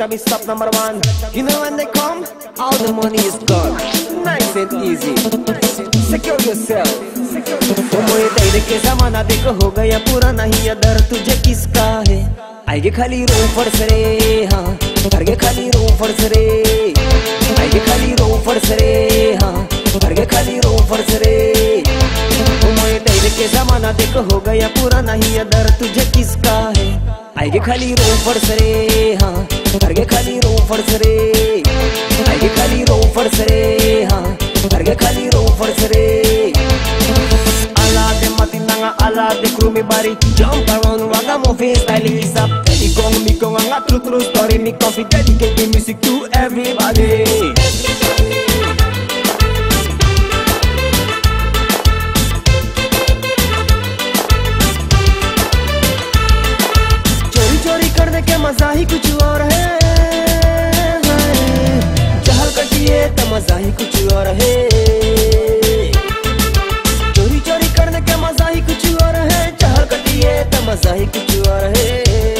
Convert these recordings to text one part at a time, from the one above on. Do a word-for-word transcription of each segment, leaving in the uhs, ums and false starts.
selector be stop number one. You know when they come, all the money is gone. Nice and easy. Secure yourself. वो मोए तेरे के ज़माना देखो हो गया पूरा नहीं अदर तुझे किसका है आएगे खाली रोफर्स रे हाँ करके खाली रोफर्स रे आएगे खाली रोफर्स रे हाँ करके खाली रोफर्स रे वो मोए तेरे के ज़माना देखो हो गया पूरा नहीं अदर तुझे किसका है आएगे खाली रोफर्स रे हाँ करके खाली रोफर्स रे आएगे खाली रोफर्स रे हाँ करके खाली रोफर्स रे ala de matinanga ala de crew me body jump around waga mo face style is up Teddy kong mi kong ang true true story me coffee dedicate the music to everybody चोरी चोरी करने के मजा ही कुछ और है चहल कटिए तो मजा ही कुछ और है मजा ही कुछ और है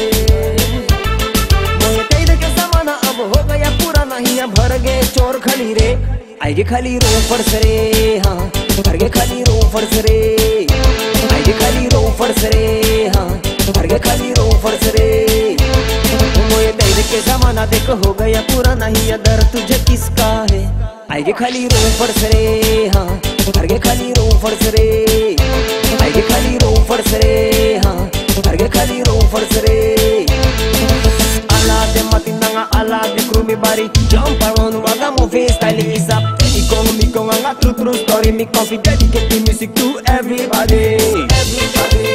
मोए तेरे के ज़माना अब हो गया पूरा नहीं अब भर गए चोर खाली रे आएगे खाली रोफर्स रे हाँ भर गए खाली रोफर्स रे आएगे खाली रोफर्स रे हाँ भर गए खाली रोफर्स रे मोए तेरे के ज़माना देखो हो गया पूरा नहीं अदर तुझे किसका है आएगे खाली रोफर्स रे हाँ भर गए खाली रोफर्स रे आएगे खाली रोफर्स रे हाँ करके खाली रोफर्स रे ala de matinanga ala de crew me body jump around waga mo face style is up Teddy kong mi kong ang true true story me coffee dedicate the music to everybody everybody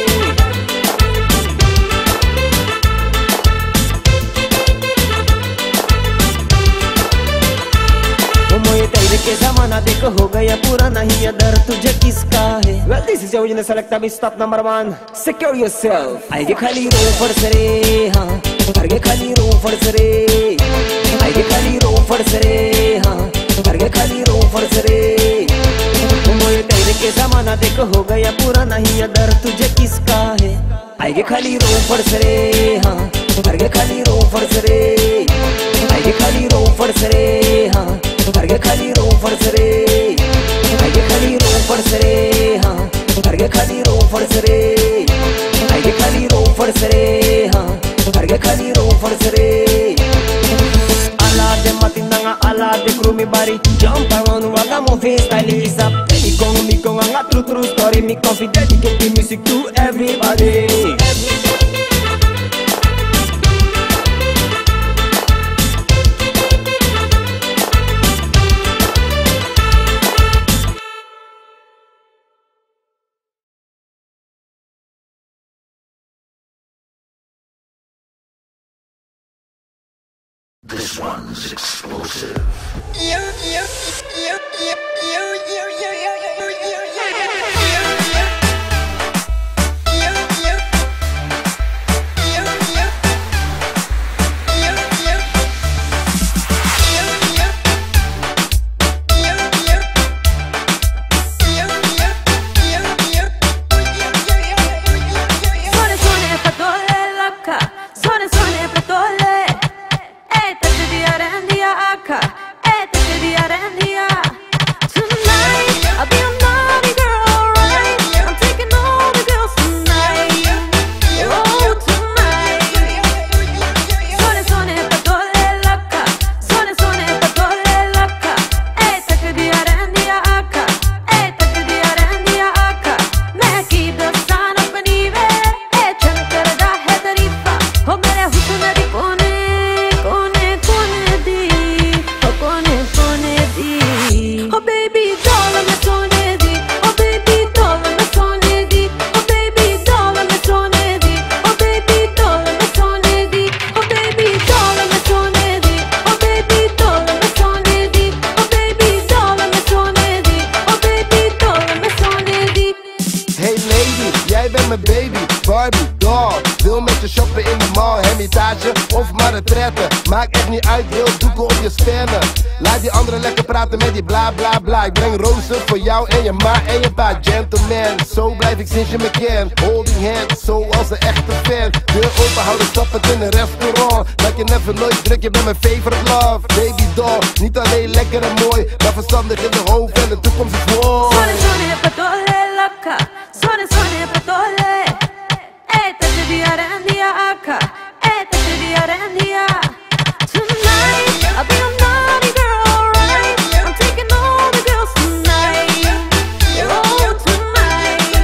मोए तेरे के ज़माना देखो हो गया पूरा नहीं other तुझे किसका है Well this is your original selector be stop number one Secure yourself आएगे खाली रोफर्स रे हाँ करके खाली रोफर्स रे आएगे खाली रोफर्स रे हाँ करके खाली रोफर्स रे मोए तेरे के ज़माना देखो हो गया पूरा नहीं अदर तुझे किसका है आएगे खाली रोफर्स रे हाँ करके खाली रोफर्स रे आएगे खाली रोफर्स रे हाँ करके खाली रोफर्स रे आएगे खाली रोफर्स रे हाँ करके खाली रोफर्स रे आएगे खाली रोफर्स रे हाँ करके खाली रोफर्स रे ala de matinanga ala de crew me body jump around waga mo face style is up Teddy kong mi kong ang true true story me coffee dedicate the music to everybody This one's explosive. Yo, yo, yo, yo, yo, yo, yo, yo, yo, yo. wil met je shoppen in de mall. Hermitage of maar retraite, maakt echt niet uit, wil doeken op je stenen. Laat die anderen lekker praten met die bla bla bla. Ik breng rozen voor jou en je ma en je pa. Gentleman, zo blijf ik sinds je me kent. Holding hands, zoals een echte fan. Deur open, houden stappen in een restaurant. Like je never nooit druk, je bent mijn favorite love. Baby doll, niet alleen lekker en mooi, maar verstandig in de hoofd en de toekomst is mooi. Suone suone patole loca, suone suone patole. E te devi arrendia acca, e te devi arrendia. Tonight, I'll be a naughty girl, right? I'm taking all the girls tonight. Oh, tonight.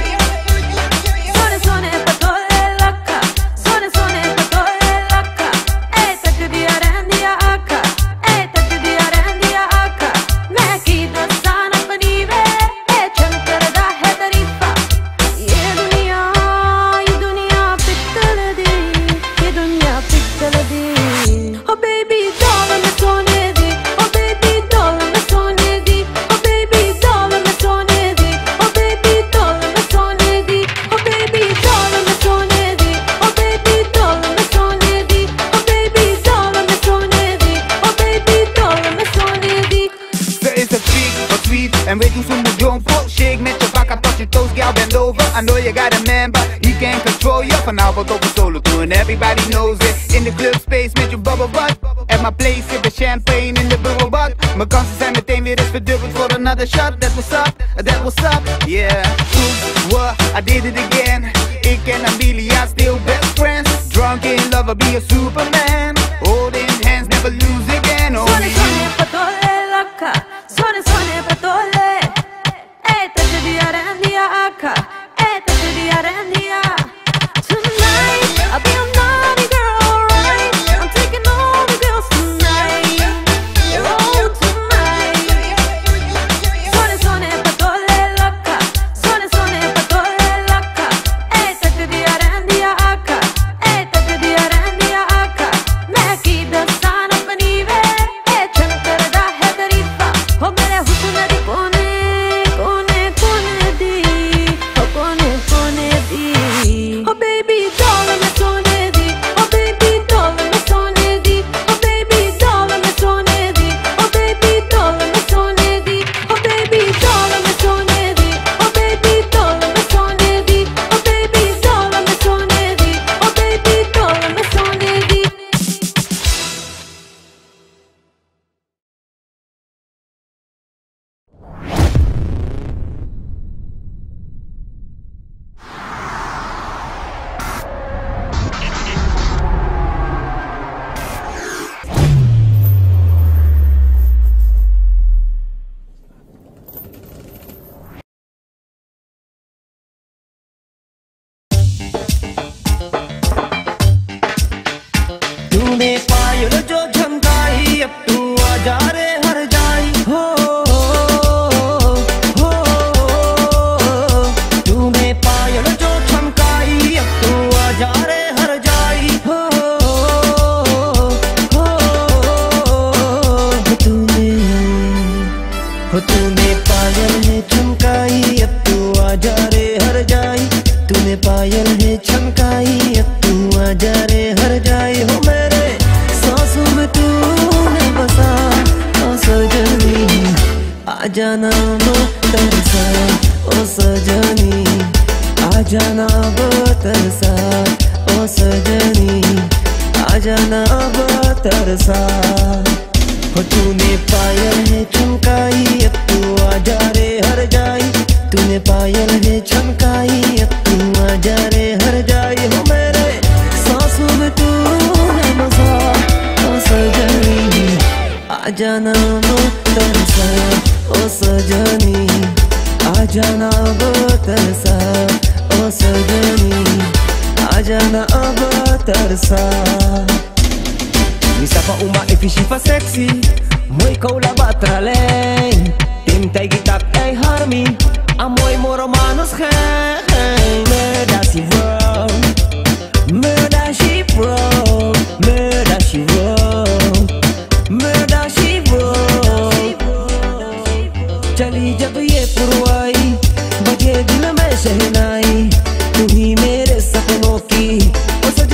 Suone suone patole loca, suone suone patole loca. E te devi arrendia acca, e te devi arrendia acca. मैं की दस्ताना बनी वे ए चंकर दा है तरीफा ये दुनिया ये दुनिया पिघल दी ये दुनिया पिघल दी ओ बेबी डॉल मैं सोने दी ओ बेबी डॉल मैं सोने दी ओ बेबी डॉल मैं सोने दी ओ बेबी डॉल मैं सोने दी ओ बेबी डॉल मैं सोने दी ओ बेबी डॉल मैं सोने दी ओ बेबी डॉल मैं सोने दी ओ बेबी डॉल मैं सोने दी. Ze is een freak, wat sweet en weet hoe ze moet doen. Full shake met je bakken tot je toes, girl bend over. I know you got a man, but he can't control you. Vanavond op een solo tour and everybody knows it. In de club space met je bubble butt. At my place zit de champagne in de bubbelbak. Mijn kansen zijn meteen weer eens verdubbeld voor another shot. That was up, that was up, yeah. Oops, what, I did it again. Ik en Amelia still best friends. Drunk in love, I'll be a superman. Holding hands, never lose again. Suone Only suone you. patole loca, suone suone patole. E te devi arrendia acca, e te devi arrendia. Tonight, I'll be a naughty girl, right? I'm taking all the girls tonight. Oh, tonight. Suone suone patole loca, suone suone patole loca. E te devi arrendia acca, e te devi arrendia acca. मैं की दस्ताना बनी वे ए चंकर दा है तरीफा हो मेरे हुस्न दी कोने कोने कोने दी हो कोने कोने दी हो बेबी डॉल मैं सोने दी हो बेबी डॉल मैं सोने दी हो बेबी डॉल मैं सोने दी हो बेबी डॉल मैं सोने दी हो बेबी डॉल मैं सोने दी हो बेबी डॉल मैं सोने दी हो बेबी डॉल मैं सोने दी हो बेबी डॉल मैं सोने दी. तूने पायल जो झमकाई अब तू आजा रे हर जाई हो हो तूने पायल जो झमकाई अब तू आजा रे हर जाई हो हो तूने हो तूने पायल है झमकाई अब तू आजा रे हर जाई तूने पायल है झमकाई अब तू आजा रे हर जाई हो मेरे सांसों में तूने बसा ओ सजनी आ जाना वो तरसा ओ सजनी आ जाना वो तरसा ओ सजनी आ जाना वो तरसा हो तूने पायल है झमकाई अब तू आजा रे हर जाई तूने पायल है झमकाई अब तू आजा रे हर जाई हो मेरे सांसों में तूने बसा ओ सजनी आ जाना वो तरसा ओ सजनी आ जाना वो तरसा ओ सजनी आ जाना वो तरसा. Isa pa uma e fishi fa sexy Moy ikaw labatraleng Tim tay gitak ay harmi Amoy mo romanos hey Murder she wrote Murder she wrote Murder she wrote Murder she wrote चली जब ये पुरवाई बजे दिल में शहनाई तू ही मेरे सपनों की ओ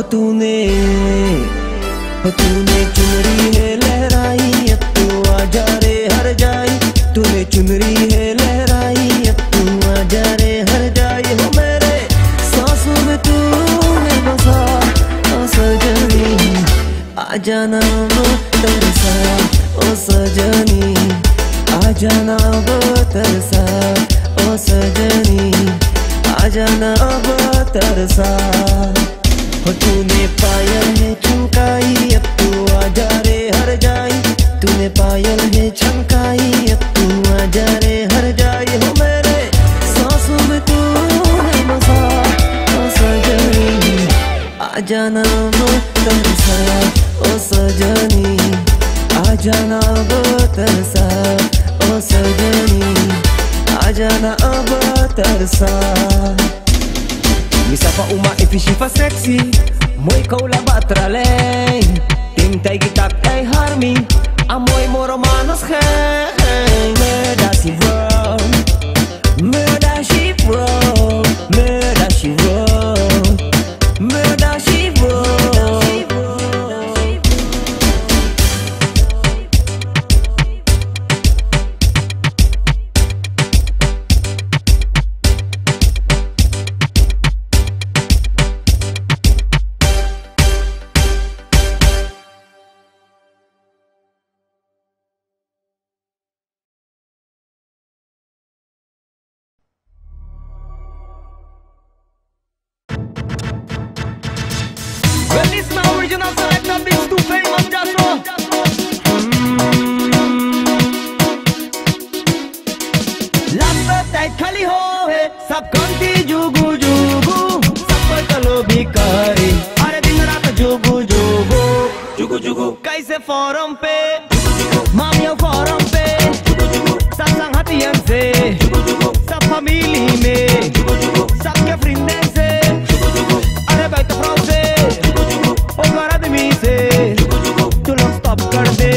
हो तूने हो तूने चुनरी है लहराई अब तू आजा रे हर जाई तूने चुनरी है लहराई अब तू आजा रे हर जाई हो मेरे सांसों में तूने बसा ओ सजनी आजा ना वो तरसा ओ सजनी आजा ना वो तरसा ओ सजनी आजा ना वो तरसा हो तूने पायल है चमकाई अब तू आजा रे हर जाई तूने पायल है चमकाई अब तू आजा रे हर जाई हो मेरे सांसों में तूने बसा ओ सजनी आजा ना वो तरसा ओ सजनी आजा ना वो तरसा ओ सजनी आजा ना वो तरसा Misa pa uma e fishi fa sexy Moy ikaw labatra leng Ting tay gitak ay harmi Amoy mo romanos hey Murda si wrong Murda she wrong Murda she wrong Murda she wrong Well, this my original selector, this too famous, just so. लंबा tight खाली हो है सब कंटी जुगु जुगु सब पर चलो भिखारी अरे दिन रात जुगु जुगु जुगु जुगु कैसे फोरम पे मामियों फोरम पे सब संग हथियार से सब फैमिली में सबके फ्रेंड्स से अरे भाई तो फ्राउ से और आदमी से तू लोग स्टॉप कर दे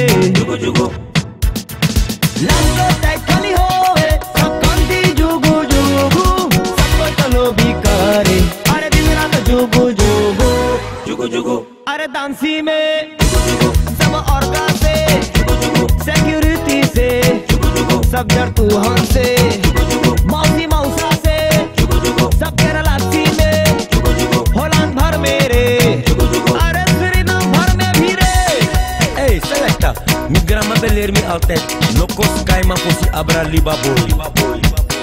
लंबा टाइट खाली हो है सब कंटी जुगु जुगु सब पर चलो भिखारी अरे दिन रात जुगु जुगु जुगु जुगु अरे डांसी में सब औरगा से सिक्योरिटी से सब जर तू हम से मौसी मौसा से सब केरला में होलैंड भर मेरे अरे सुरीनाम भर में भी रे Hey, selecta, mi grama beler mi altet, locos caima posi abra liba boy.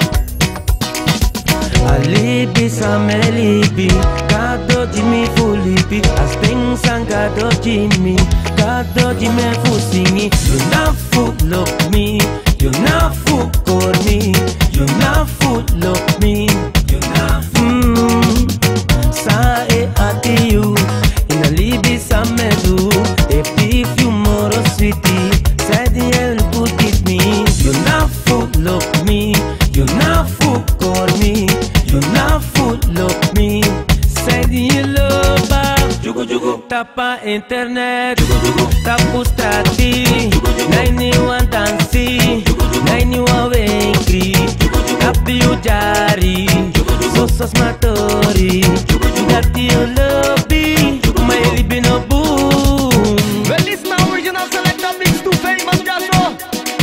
Alibi samelibi, kado jimi fulibi, asteng sangado jimi, kado jime fusingi. You not fool look me, you not fool call me, you not fool look me, you not fool. Sa e ati you, in alibi samedu, e if you moro sweetie, said the hell put it me. You not fool look me, you not fool call me. You not fool look me Say you love Jugo jugo Tapa internet Jugo jugo Tapu strati Naini wan dansi Naini wan wengri Tapi you jari Sosos matori Dati you love me My libi no boom Well, this my original selector, mix too famous, just so.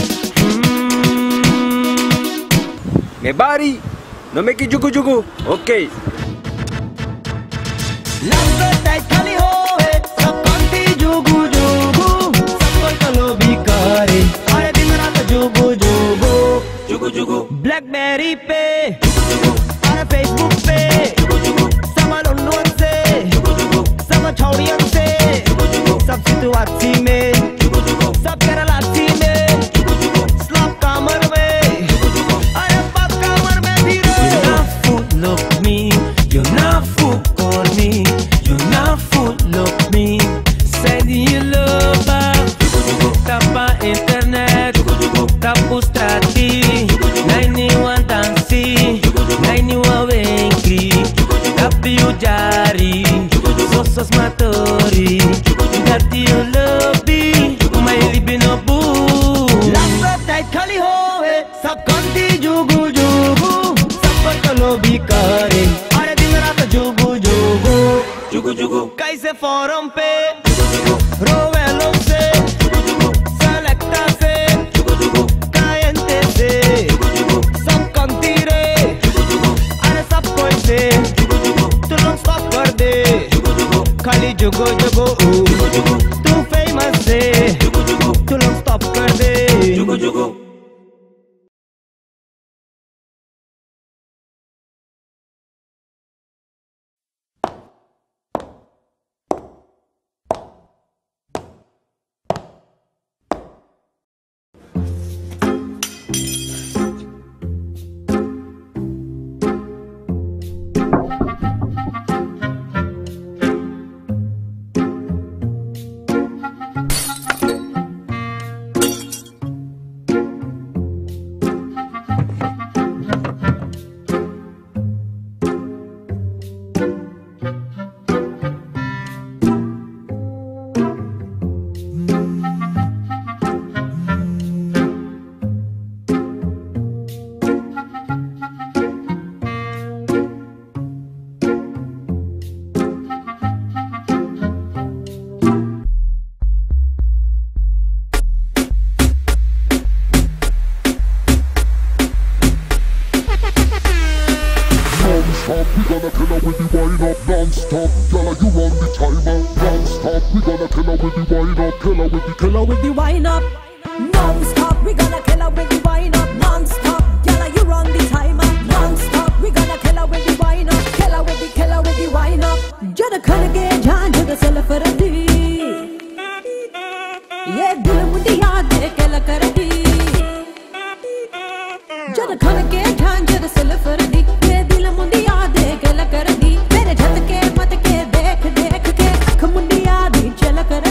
Me bari, no me ki jugu jugu, okay. लंबे tight खाली हो है सब कंटी जुगु जुगु सब पर चलो भिखारी अरे दिन रात जुगु जुगु जुगु जुगु ब्लैकबेरी पे अरे फेसबुक पे sama लुंडुअन से sama छौड़ियन से सब सितुआची में सब केरलाची में स्लॉप कामर में अरे बाप कामर में भी रे You not fool look me You not fool call me You not fool look me Said you love Tapa internet Tapu strati Naini wan dansi Naini wan wengri Tapi you jari Sosos matori Dati you love me My libi no boom लंबा tight खाली हो है सब कंटी जुगु जुगु सब पर चलो भिखारी अरे दिन रात जुगु जुगु जुगु जुगु कैसे से फोरम पे, रोवेलों से, सेलेक्टा से, कायंते से, सब कंतीरे, अरे सब कोई से, तू लोग स्टॉप कर दे, खाली जुगो जुगो तू फेमस से, तू लोग स्टॉप कर दे, जुगो जुगो। Killer with the wine up, non-stop. We gonna kill her with the wine up, non-stop. Girl, you run the timer, non-stop. We gonna kill her with the wine up, kill her with the, kill her with the wine up. Jada khane ke jaan jada sel fardi, ye dil mundi yaad hai kala kardi. Jada khane ke jaan jada sel fardi, ye dil mundi yaad hai kala kardi. Mere jhatke matke dekh dekh ke akh mundi yaad hi chala kardi.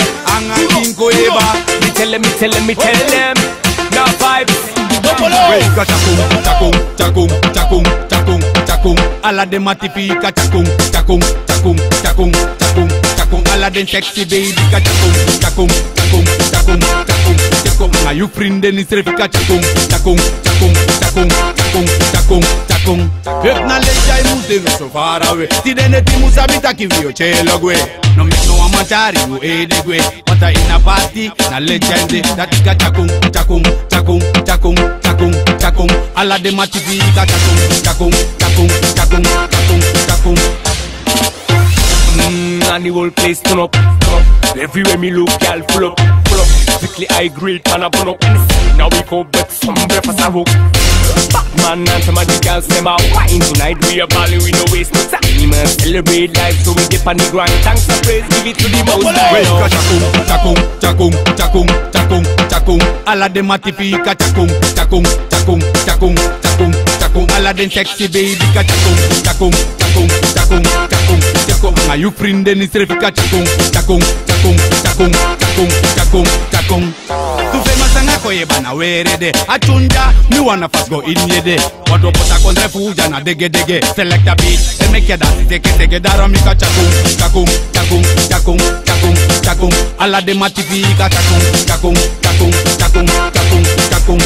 Let me tell them, me tell them, no vibes. Weka chakung, chakung, chakung, chakung, chakung, chakung. Alla dem matifica chakung, chakung, chakung, chakung, chakung, chakung. Alla dem sexy baby ka chakung, chakung, chakung, chakung, chakung, chakung. Na you friend den is refika chakung, chakung, chakung, chakung, chakung, chakung, chakung. If na leja I move no so far away. Ti dene ti musabita ki vio chelo gwe. No make no amachari you e de gwe. But in a party na legend that ka chakung, chakung, chakung, chakung, chakung, chakung. Alla dem matifica chakung, chakung, chakung, chakung, chakung, chakung. Mmm, and the whole place turn up, turn up. Everywhere me look, y'all full up, full up. Strictly high grade, pan up, burn up. Now we come back some breakfast and hook. Batman and some of the girls them a wine. Tonight we a balling, we no waste no time. And celebrate life, so we dip on the grind. Thanks and praise, give it to the most high. Weka chakung, chakung, chakung, chakung, chakung, chakung. Alla dem matifica chakung, chakung, chakung, chakung, chakung, chakung. Alla dem sexy baby ka chakung, chakung, chakung, chakung, chakung, chakung. Na you friend den is refika chakung, chakung, chakung, chakung, chakung, chakung, chakung. Tu famous anga ko yebana were de. Achunja, me wanna fast go in yede. Wado pota kontre fuja na dege dege. Select a beat, and make ya dance, take it, take it, daro mika chakung, chakung, chakung, chakung, chakung, chakung. Alla dem matifica chakung, chakung, chakung, chakung, chakung, chakung.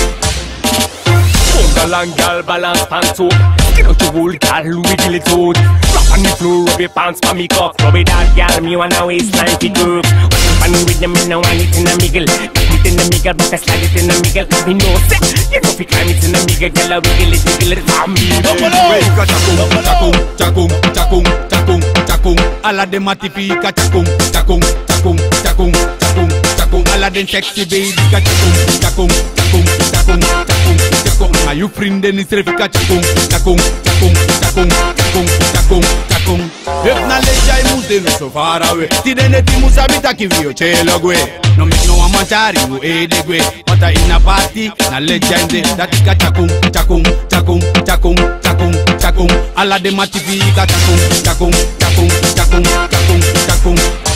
Long gal balance pants up. Get out your whole gal, wiggle it out. Rock on the floor, rub your pants for me cock. Rub it out, gal, me wanna waistline fit up. Funny with them, me no want it in a miggle. It in the miggle, but I slide it in the miggle. Me know set, you know fi climb it in the miggle. Gal, wiggle it, wiggle it, for me. Weka chakung, chakung, chakung, chakung, chakung, chakung. Alla dem matifica chakung, chakung, chakung, chakung, chakung, chakung. Alla dem sexy baby ka chakung, chakung, chakung, chakung, chakung, chakung. Na you friend den is refika chakung, chakung, chakung, chakung, chakung, chakung, chakung. If na leja I move no so far away. Ti dene ti musabita ki vio chelo gwe. No make no amachari you e de gwe. But in a party na legend that ka chakung, chakung, chakung, chakung, chakung, chakung. Alla dem matifica chakung, chakung, chakung, chakung, chakung, chakung.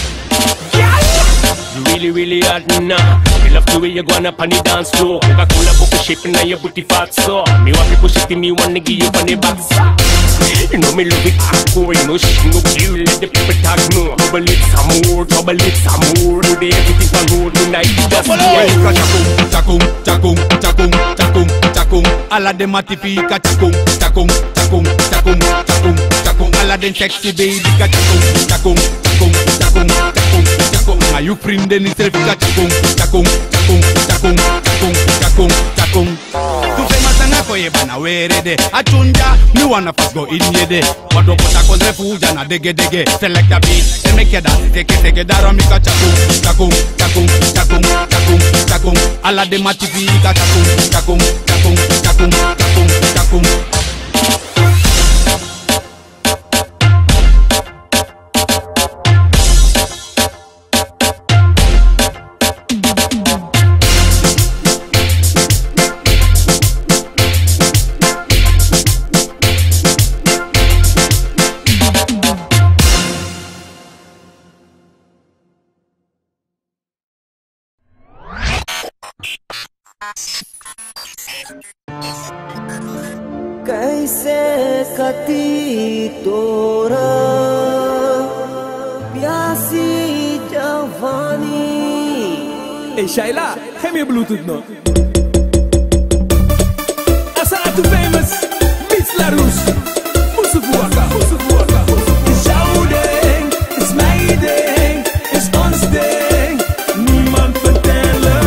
You really, really hot now. Me love the way you go on up on the dance floor. Coca-Cola buckle shaping on your booty fat so. Me want to push it in me, wanna give you on the back so. You know me love it hardcore, you know she no cute. Let the people talk no. Trouble it some more, trouble it some more. Do they everything for road tonight? Just Weka chakung, chakung, chakung, chakung, chakung, chakung. Alla dem matifica chakung, chakung, chakung, chakung, chakung, chakung. Alla dem sexy baby ka chakung, chakung, chakung, chakung, chakung, chakung. Na you friend den is refika chakung, chakung, chakung, chakung, chakung, chakung, chakung. Tu famous anga ko yebana were de. Achunja, me wanna fast go in yede. Wado pota kontre fuja na dege dege. Select a beat, and make ya dance, take it, take it, daro mika chakung, chakung, chakung, chakung, chakung, chakung. Alla dem matifica chakung, chakung, chakung, chakung, chakung, chakung. कैसे कती तोरा प्यासी जवानी. Hey Shaila, geef me je Bluetooth nog. Asana too famous, Miss LaRouche, Musufu Waka, Musufu Waka. It's jouw ding, it's mijn ding, it's ons ding. Niemand vertellen.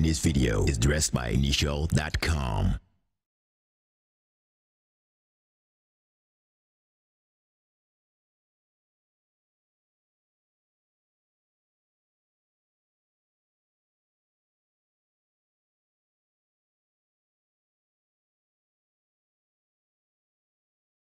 this video is dressed by Initial dot com.